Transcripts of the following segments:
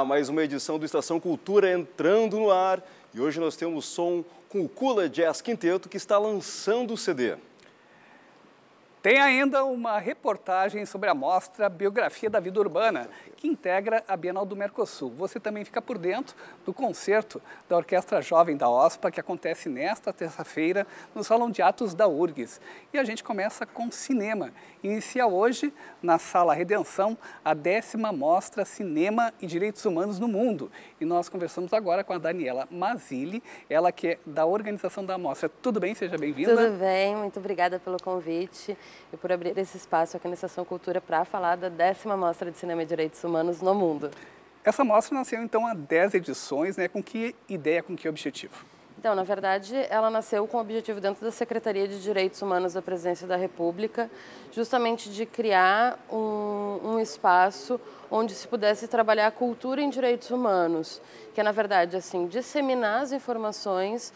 Olá, mais uma edição do Estação Cultura entrando no ar. E hoje nós temos som com o Kula Jazz Quinteto, que está lançando o CD. Tem ainda uma reportagem sobre a mostra Biografia da Vida Urbana, que integra a Bienal do Mercosul. Você também fica por dentro do concerto da Orquestra Jovem da OSPA, que acontece nesta terça-feira no Salão de Atos da URGS. E a gente começa com cinema. Inicia hoje, na Sala Redenção, a 10ª Mostra Cinema e Direitos Humanos no Mundo. E nós conversamos agora com a Daniela Mazzilli, ela que é da organização da mostra. Tudo bem? Seja bem-vinda. Tudo bem, muito obrigada pelo convite e por abrir esse espaço aqui na Estação Cultura para falar da 10ª Mostra de Cinema e Direitos Humanos no mundo. Essa mostra nasceu então há 10 edições, né? Com que ideia, com que objetivo? Então, na verdade, ela nasceu com o objetivo dentro da Secretaria de Direitos Humanos da Presidência da República, justamente de criar um espaço onde se pudesse trabalhar a cultura em direitos humanos, que é, na verdade, assim, disseminar as informações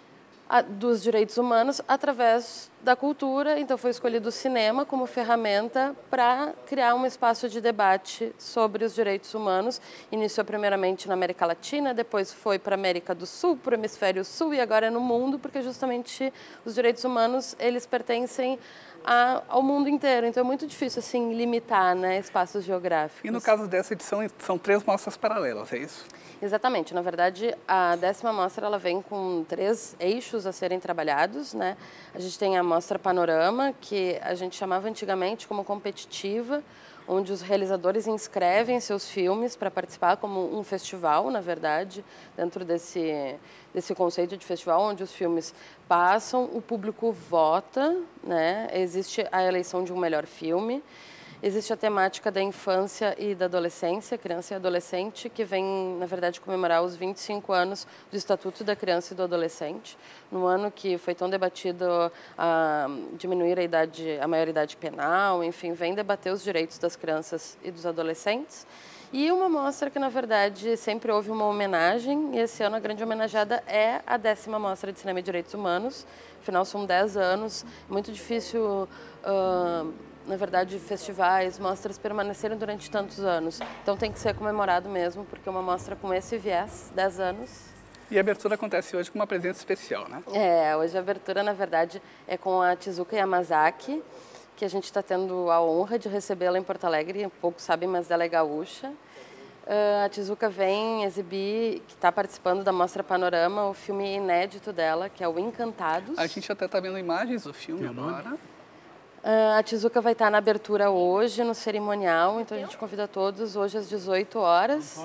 dos direitos humanos através da cultura. Então foi escolhido o cinema como ferramenta para criar um espaço de debate sobre os direitos humanos. Iniciou primeiramente na América Latina, depois foi para a América do Sul, para o Hemisfério Sul e agora é no mundo, porque justamente os direitos humanos eles pertencem ao mundo inteiro. Então é muito difícil assim limitar, né, espaços geográficos. E no caso dessa edição são 3 mostras paralelas, é isso? Exatamente. Na verdade, a 10ª mostra ela vem com 3 eixos a serem trabalhados, né? A gente tem a mostra Panorama, que a gente chamava antigamente como competitiva, onde os realizadores inscrevem seus filmes para participar como um festival, na verdade, dentro desse conceito de festival, onde os filmes passam, o público vota, né? Existe a eleição de um melhor filme. Existe a temática da infância e da adolescência, criança e adolescente, que vem, na verdade, comemorar os 25 anos do Estatuto da Criança e do Adolescente, no ano que foi tão debatido diminuir a maioridade penal, enfim, vem debater os direitos das crianças e dos adolescentes. E uma mostra que, na verdade, sempre houve uma homenagem, e esse ano a grande homenageada é a 10ª Mostra de Cinema e Direitos Humanos. Afinal, são 10 anos, muito difícil... na verdade, festivais, mostras permaneceram durante tantos anos. Então tem que ser comemorado mesmo, porque uma mostra com esse viés, 10 anos. E a abertura acontece hoje com uma presença especial, né? Hoje a abertura, na verdade, é com a Tezuka Yamazaki, que a gente está tendo a honra de recebê-la em Porto Alegre, poucos sabem, mas ela é gaúcha. A Tezuka vem exibir, que está participando da Mostra Panorama, o filme inédito dela, que é o Encantados. A gente até está vendo imagens do filme agora. A Tezuka vai estar na abertura hoje, no cerimonial, então a gente convida todos hoje às 18 horas.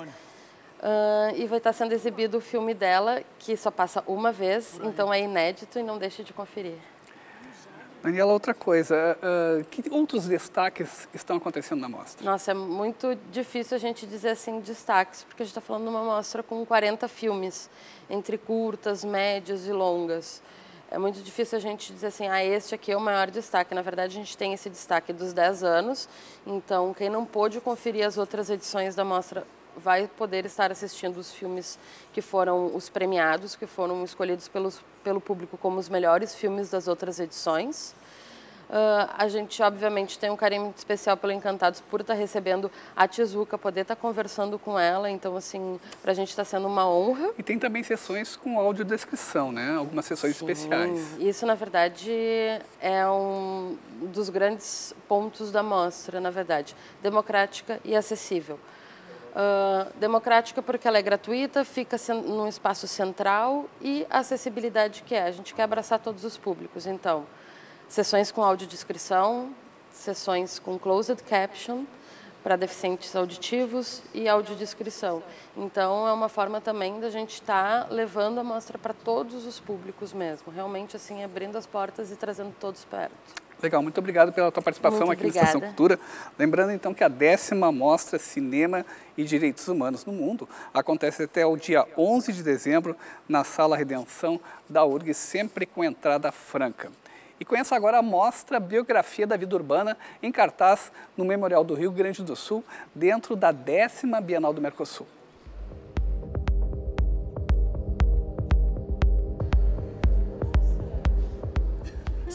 E vai estar sendo exibido o filme dela, que só passa uma vez, então é inédito e não deixe de conferir. Daniela, outra coisa, que outros destaques estão acontecendo na mostra? Nossa, é muito difícil a gente dizer assim destaques, porque a gente está falando de uma mostra com 40 filmes, entre curtas, médias e longas. É muito difícil a gente dizer assim, este aqui é o maior destaque. Na verdade, a gente tem esse destaque dos 10 anos, então quem não pôde conferir as outras edições da mostra vai poder estar assistindo os filmes que foram os premiados, que foram escolhidos pelo público como os melhores filmes das outras edições. A gente, obviamente, tem um carinho muito especial pelo Encantados por estar recebendo a Tezuka, poder estar conversando com ela. Então, assim, para a gente está sendo uma honra. E tem também sessões com audiodescrição, né? Algumas sessões especiais. Isso, na verdade, é um dos grandes pontos da mostra, na verdade. Democrática e acessível. Democrática porque ela é gratuita, fica num espaço central, e a acessibilidade que é. A gente quer abraçar todos os públicos, então... Sessões com audiodescrição, sessões com closed caption para deficientes auditivos e audiodescrição. Então, é uma forma também da gente estar levando a mostra para todos os públicos mesmo. Realmente, assim, abrindo as portas e trazendo todos perto. Legal, muito obrigado pela tua participação aqui na Estação Cultura. Lembrando, então, que a 10ª Mostra Cinema e Direitos Humanos no Mundo acontece até o dia 11 de dezembro na Sala Redenção da URGS, sempre com entrada franca. E conheça agora a mostra Biografia da Vida Urbana, em cartaz no Memorial do Rio Grande do Sul, dentro da 10ª Bienal do Mercosul.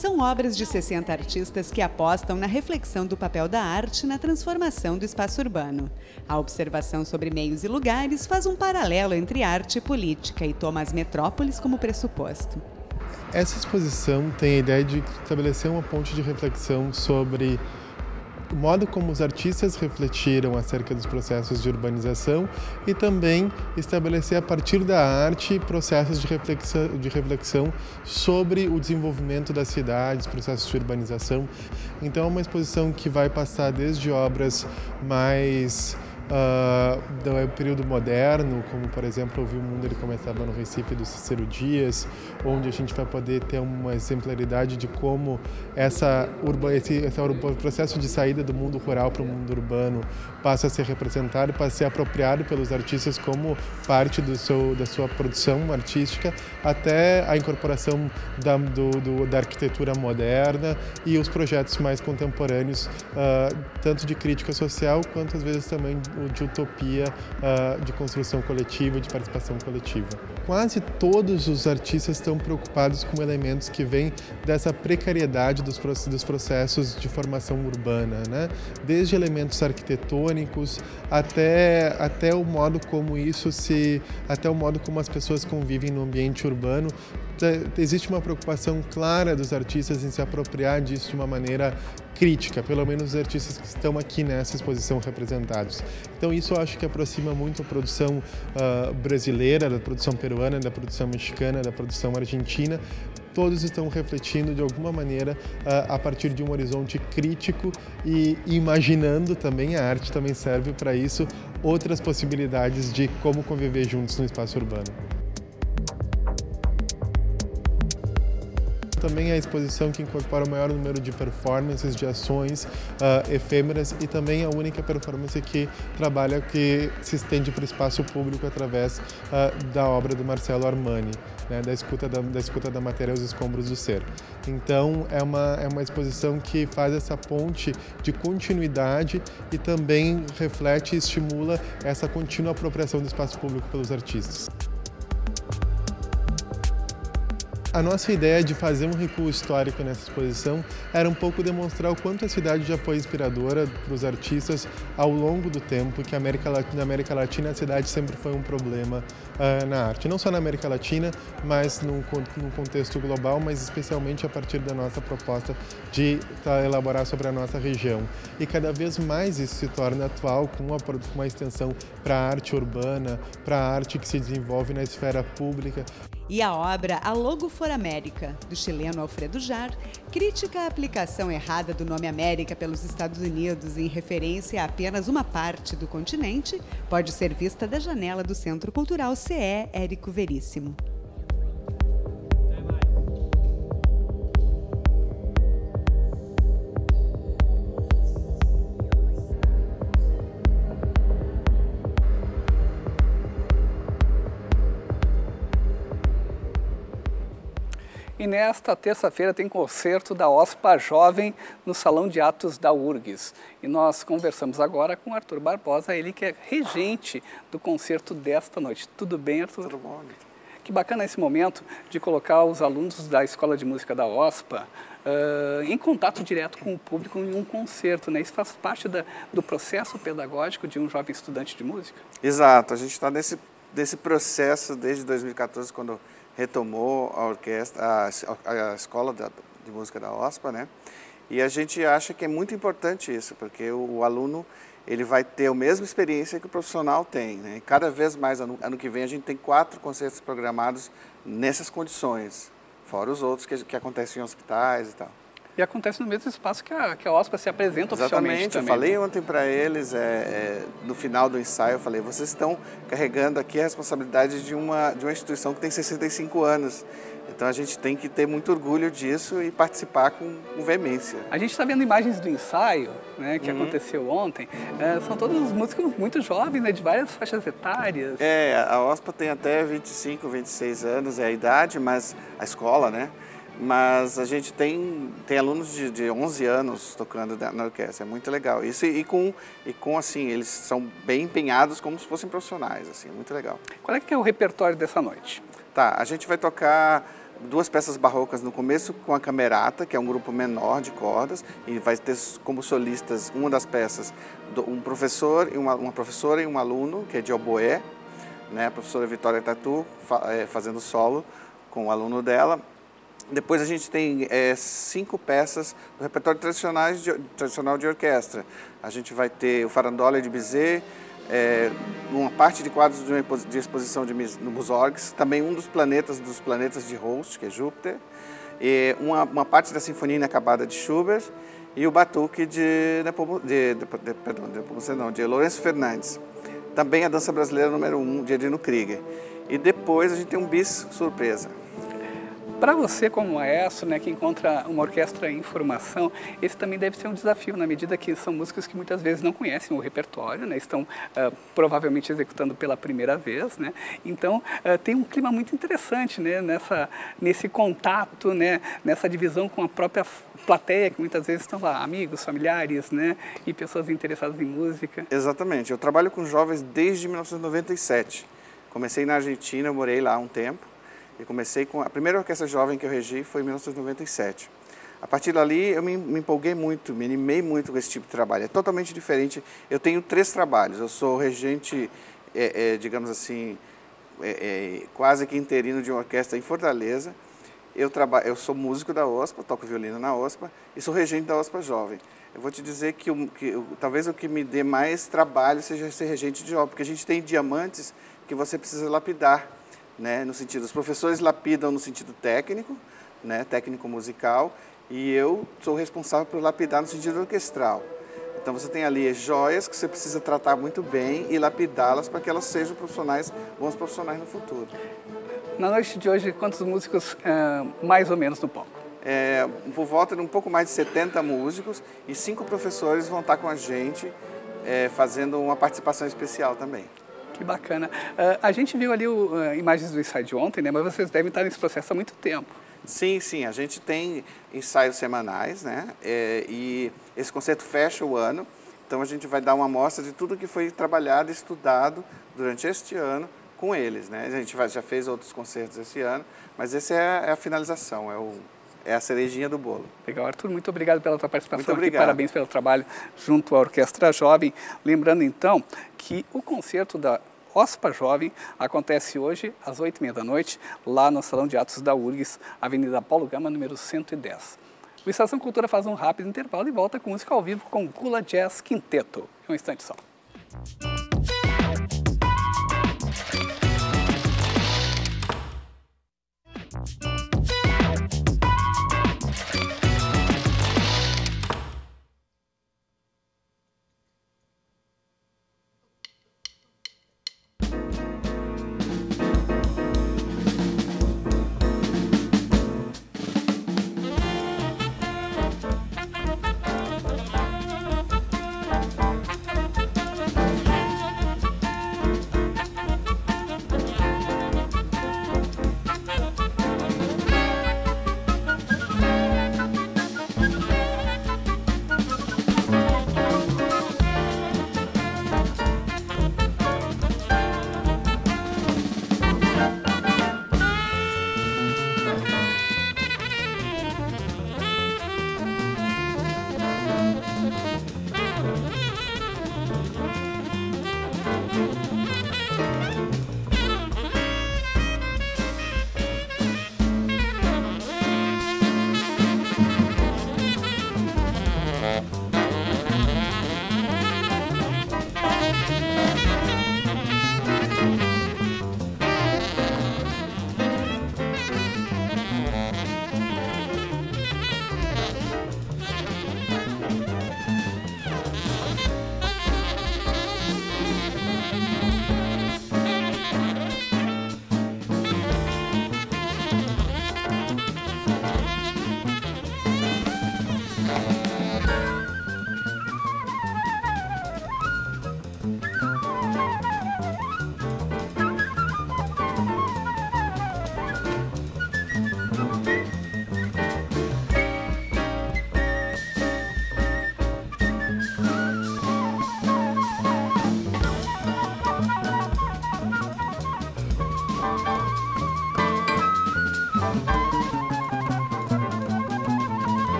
São obras de 60 artistas que apostam na reflexão do papel da arte na transformação do espaço urbano. A observação sobre meios e lugares faz um paralelo entre arte e política e toma as metrópoles como pressuposto. Essa exposição tem a ideia de estabelecer uma ponte de reflexão sobre o modo como os artistas refletiram acerca dos processos de urbanização e também estabelecer a partir da arte processos de reflexão sobre o desenvolvimento das cidades, processos de urbanização. Então é uma exposição que vai passar desde obras mais do período moderno, como por exemplo O Mundo ele começava no Recife do Cícero Dias, onde a gente vai poder ter uma exemplaridade de como esse processo de saída do mundo rural para o mundo urbano passa a ser representado, passa a ser apropriado pelos artistas como parte da sua produção artística, até a incorporação da arquitetura moderna e os projetos mais contemporâneos, tanto de crítica social quanto às vezes também de utopia, de construção coletiva, de participação coletiva. Quase todos os artistas estão preocupados com elementos que vêm dessa precariedade dos processos de formação urbana, né? Desde elementos arquitetônicos até o modo como até o modo como as pessoas convivem no ambiente urbano. Existe uma preocupação clara dos artistas em se apropriar disso de uma maneira crítica, pelo menos os artistas que estão aqui nessa exposição representados. Então isso eu acho que aproxima muito a produção brasileira, da produção peruana, da produção mexicana, da produção argentina. Todos estão refletindo de alguma maneira a partir de um horizonte crítico e imaginando também, a arte também serve para isso, outras possibilidades de como conviver juntos no espaço urbano. Também a exposição que incorpora o maior número de performances, de ações efêmeras e também a única performance que se estende para o espaço público através da obra do Marcelo Armani, né, da escuta da matéria aos escombros do ser. Então é uma exposição que faz essa ponte de continuidade e também reflete e estimula essa contínua apropriação do espaço público pelos artistas. A nossa ideia de fazer um recuo histórico nessa exposição era um pouco demonstrar o quanto a cidade já foi inspiradora para os artistas ao longo do tempo, que na América Latina a cidade sempre foi um problema na arte. Não só na América Latina, mas num contexto global, mas especialmente a partir da nossa proposta de elaborar sobre a nossa região. E cada vez mais isso se torna atual com uma extensão para a arte urbana, para a arte que se desenvolve na esfera pública. E a obra A Logo for América, do chileno Alfredo Jarr, critica a aplicação errada do nome América pelos Estados Unidos em referência a apenas uma parte do continente, pode ser vista da janela do Centro Cultural CE Érico Veríssimo. E nesta terça-feira tem concerto da OSPA Jovem no Salão de Atos da URGS. E nós conversamos agora com Arthur Barbosa, ele que é regente do concerto desta noite. Tudo bem, Arthur? Tudo bom. Que bacana esse momento de colocar os alunos da Escola de Música da OSPA em contato direto com o público em um concerto, né? Isso faz parte do processo pedagógico de um jovem estudante de música? Exato, a gente está nesse processo desde 2014, quando retomou a orquestra, a escola de música da OSPA, né? E a gente acha que é muito importante isso, porque o aluno ele vai ter a mesma experiência que o profissional tem, né? E cada vez mais, ano que vem, a gente tem 4 concertos programados nessas condições, fora os outros que acontecem em hospitais e tal. E acontece no mesmo espaço que a OSPA se apresenta oficialmente. Exatamente, eu falei ontem para eles, no final do ensaio, eu falei, vocês estão carregando aqui a responsabilidade de uma instituição que tem 65 anos. Então a gente tem que ter muito orgulho disso e participar com veemência. A gente está vendo imagens do ensaio, né, que aconteceu ontem. São todos músicos muito jovens, né, de várias faixas etárias. A OSPA tem até 25, 26 anos, é a idade, mas a escola, né? Mas a gente tem alunos de 11 anos tocando na orquestra, é muito legal. Isso e com assim, eles são bem empenhados como se fossem profissionais, assim, muito legal. Qual é que é o repertório dessa noite? Tá, a gente vai tocar 2 peças barrocas no começo com a camerata, que é um grupo menor de cordas, e vai ter como solistas uma das peças um professor e uma professora e um aluno, que é de oboé, né? A professora Vitória Tatu fazendo solo com o aluno dela. Depois a gente tem 5 peças do repertório tradicional de orquestra. A gente vai ter o Farandola de Bizet, uma parte de quadros de exposição no Mussorgs, também um dos planetas de Holst, que é Júpiter, e uma parte da Sinfonia Inacabada de Schubert e o Batuque de Lourenço Fernandes. Também a Dança Brasileira número 1, de Edino Krieger. E depois a gente tem um bis surpresa. Para você, como maestro, né, que encontra uma orquestra em formação, esse também deve ser um desafio, na medida que são músicos que muitas vezes não conhecem o repertório, né, estão provavelmente executando pela primeira vez, né, então tem um clima muito interessante, né, nesse contato, né, nessa divisão com a própria plateia, que muitas vezes estão lá, amigos, familiares, né, e pessoas interessadas em música. Exatamente, eu trabalho com jovens desde 1997, comecei na Argentina, eu morei lá há um tempo. Eu comecei com a primeira orquestra jovem que eu regi foi em 1997. A partir dali eu me empolguei muito, me animei muito com esse tipo de trabalho. É totalmente diferente. Eu tenho 3 trabalhos. Eu sou regente, digamos assim, quase que interino de uma orquestra em Fortaleza. Eu sou músico da OSPA, toco violino na OSPA e sou regente da OSPA Jovem. Eu vou te dizer que talvez o que me dê mais trabalho seja ser regente de jovem, porque a gente tem diamantes que você precisa lapidar. Né, no sentido, os professores lapidam no sentido técnico, né, técnico musical, e eu sou responsável por lapidar no sentido orquestral. Então você tem ali joias que você precisa tratar muito bem e lapidá-las para que elas sejam bons profissionais no futuro. Na noite de hoje, quantos músicos mais ou menos no palco? Por volta de um pouco mais de 70 músicos e 5 professores vão estar com a gente fazendo uma participação especial também. Que bacana. A gente viu ali imagens do ensaio de ontem, né? Mas vocês devem estar nesse processo há muito tempo. Sim, sim. A gente tem ensaios semanais, né? E esse concerto fecha o ano. Então a gente vai dar uma amostra de tudo que foi trabalhado e estudado durante este ano com eles, né? A gente já fez outros concertos esse ano, mas esse é a finalização, é a cerejinha do bolo. Legal, Arthur, muito obrigado pela tua participação. Muito obrigado. Aqui, parabéns pelo trabalho junto à Orquestra Jovem. Lembrando, então, que o concerto da OSPA Jovem acontece hoje às 8h30 da noite, lá no Salão de Atos da URGS, Avenida Paulo Gama, número 110. O Estação Cultura faz um rápido intervalo e volta com música ao vivo com o Kula Jazz Quinteto. Um instante só.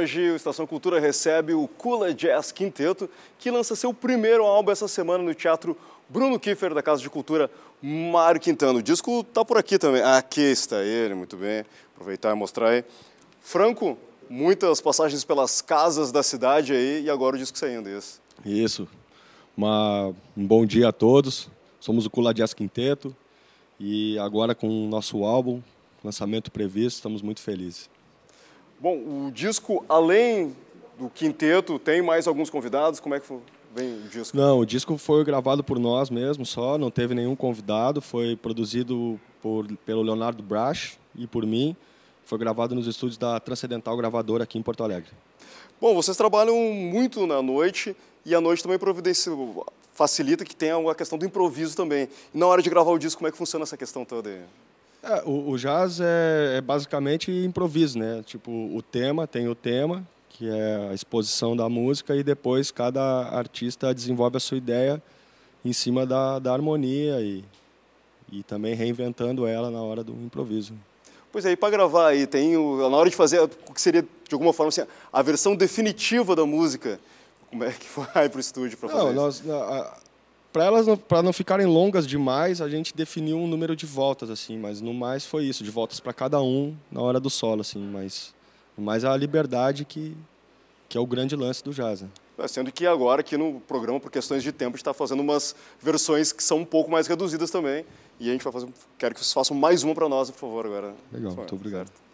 Hoje o Estação Cultura recebe o Kula Jazz Quinteto, que lança seu primeiro álbum essa semana no Teatro Bruno Kiefer, da Casa de Cultura Mário Quintana. O disco está por aqui também. Aqui está ele, muito bem. Aproveitar e mostrar aí. Franco, muitas passagens pelas casas da cidade aí e agora o disco saindo, isso. Isso. Um bom dia a todos. Somos o Kula Jazz Quinteto e agora com o nosso álbum, lançamento previsto, estamos muito felizes. Bom, o disco, além do quinteto, tem mais alguns convidados? Como é que vem o disco? Não, o disco foi gravado por nós mesmos só, não teve nenhum convidado. Foi produzido pelo Leonardo Brach e por mim. Foi gravado nos estúdios da Transcendental Gravadora aqui em Porto Alegre. Bom, vocês trabalham muito na noite e a noite também facilita que tenha a questão do improviso também. E na hora de gravar o disco, como é que funciona essa questão toda aí? O jazz é basicamente improviso, né? Tipo, tem o tema, que é a exposição da música, e depois cada artista desenvolve a sua ideia em cima da harmonia e também reinventando ela na hora do improviso. Pois é, e para gravar aí, na hora de fazer o que seria, de alguma forma, assim, a versão definitiva da música, como é que vai para o estúdio para fazer isso? Para não ficarem longas demais, a gente definiu um número de voltas, assim, mas no mais foi isso, de voltas para cada um na hora do solo, assim, mas a liberdade que é o grande lance do jazz. Né? Sendo que agora, aqui no programa, por questões de tempo, a gente está fazendo umas versões que são um pouco mais reduzidas também, e a gente vai fazer, quero que vocês façam mais uma para nós, por favor, agora. Legal, muito obrigado. Certo.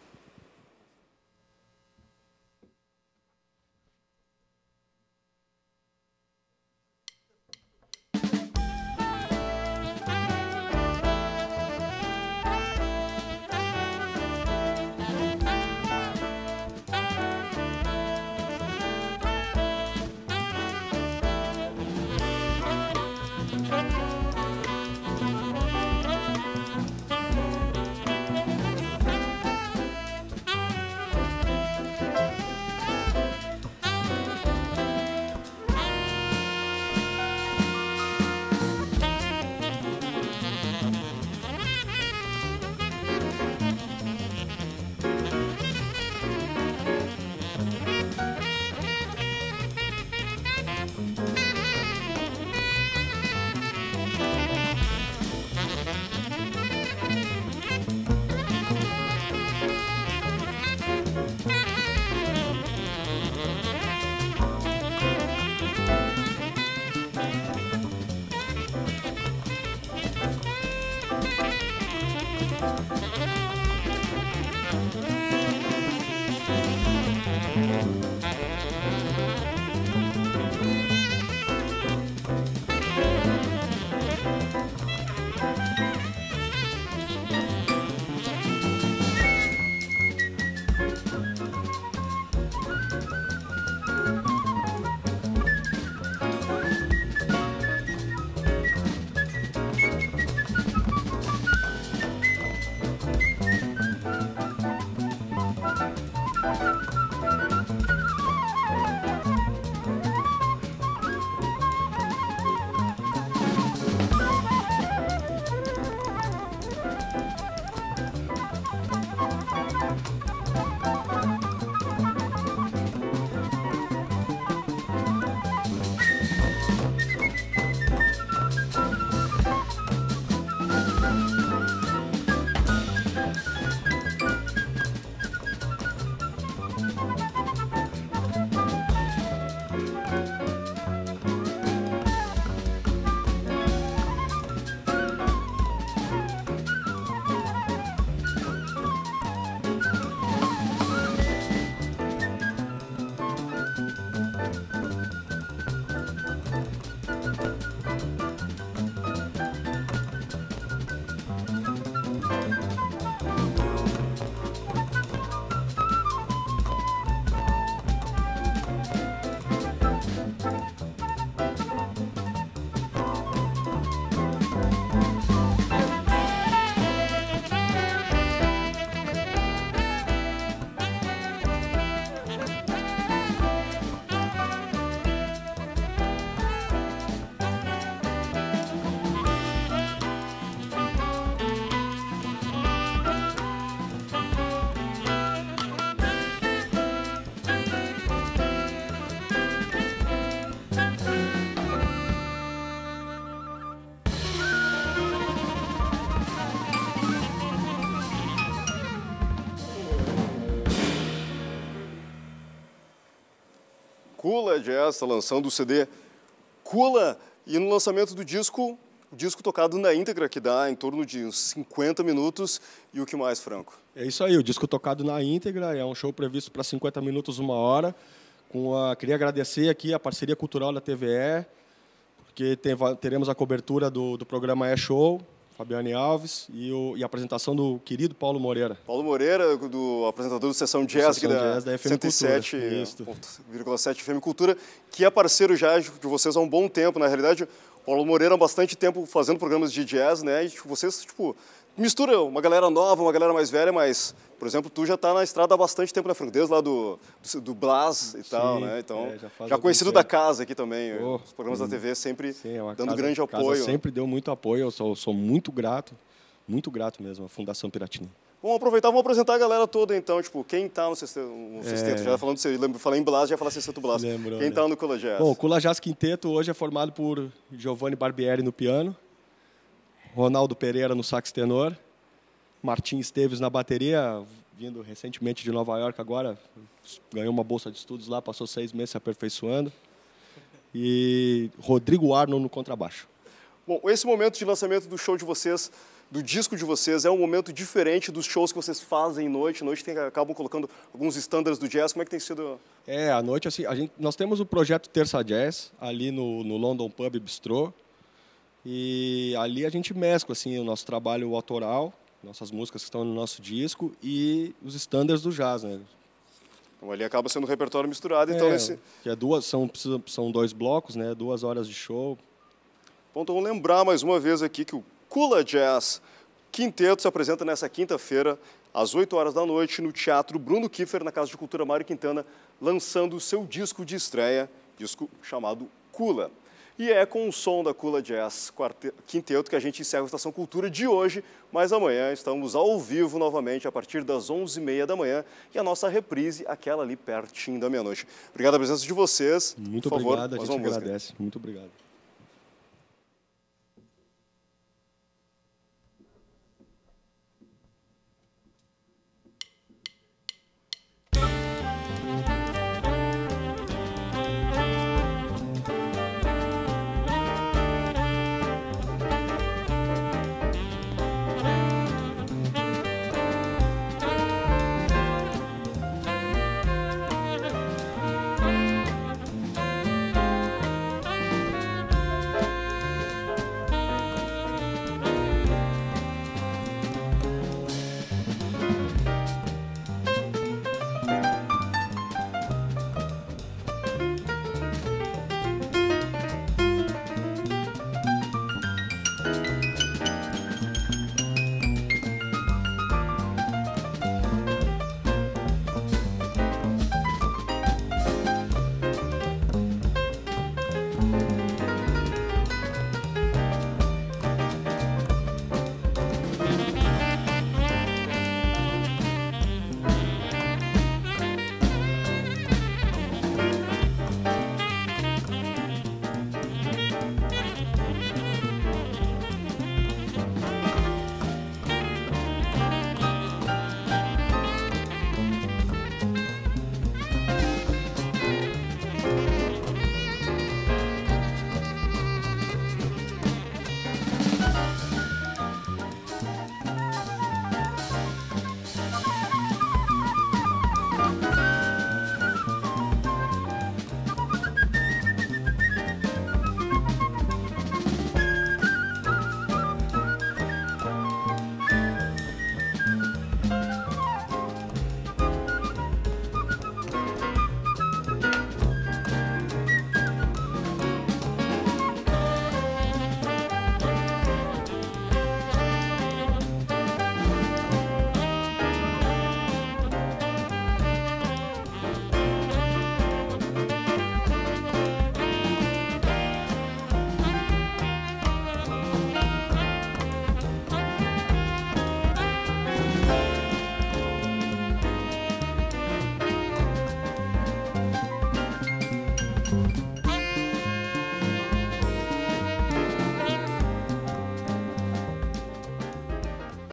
Kula Jazz está lançando o CD Kula, e no lançamento do disco, o disco tocado na íntegra, que dá em torno de uns 50 minutos. E o que mais, Franco? É isso aí, o disco tocado na íntegra, é um show previsto para 50 minutos, 1 hora. Queria agradecer aqui a parceria cultural da TVE, porque teremos a cobertura do programa E-Show, Fabiane Alves, e a apresentação do querido Paulo Moreira. Paulo Moreira, do apresentador do Sessão Jazz, aqui da FM 107,7 FM Cultura, que é parceiro já de vocês há um bom tempo. Na realidade, Paulo Moreira há bastante tempo fazendo programas de jazz, né? E vocês, misturam uma galera nova, uma galera mais velha, mas, por exemplo, tu já está na estrada há bastante tempo, né, Franco? Desde lá do Blas e tal, né? Então, já conhecido da casa aqui também. Os programas da TV sempre dando grande apoio. A casa sempre deu muito apoio, eu sou muito grato mesmo, à Fundação Piratini. Vamos aproveitar, vamos apresentar a galera toda, então, quem está no sexteto, já falando de você, falei em Blas, já falei Sexteto Blas. Quem está no Kula Jazz? Bom, o Kula Jazz Quinteto hoje é formado por Giovanni Barbieri no piano, Ronaldo Pereira no sax tenor, Martim Esteves na bateria, vindo recentemente de Nova York agora, ganhou uma bolsa de estudos lá, passou 6 meses se aperfeiçoando, e Rodrigo Arnold no contrabaixo. Bom, esse momento de lançamento do show de vocês, do disco de vocês, é um momento diferente dos shows que vocês fazem noite. Noite acabam colocando alguns estándares do jazz. Como é que tem sido? À noite, assim, nós temos o projeto Terça Jazz, ali no London Pub Bistrô. E ali a gente mescla assim, o nosso trabalho autoral, nossas músicas que estão no nosso disco e os estándares do jazz, né? Então ali acaba sendo um repertório misturado. Então são 2 blocos, né? 2 horas de show. Bom, então vamos lembrar mais uma vez aqui que o Kula Jazz Quinteto se apresenta nessa quinta-feira, às 8 horas da noite, no Teatro Bruno Kiefer, na Casa de Cultura Mário Quintana, lançando o seu disco de estreia, disco chamado Kula. E é com o som da Kula Jazz Quinteto que a gente encerra a Estação Cultura de hoje, mas amanhã estamos ao vivo novamente, a partir das 11h30 da manhã, e a nossa reprise, aquela ali pertinho da meia-noite. Obrigado pela presença de vocês. Muito obrigado, a gente agradece. Muito obrigado.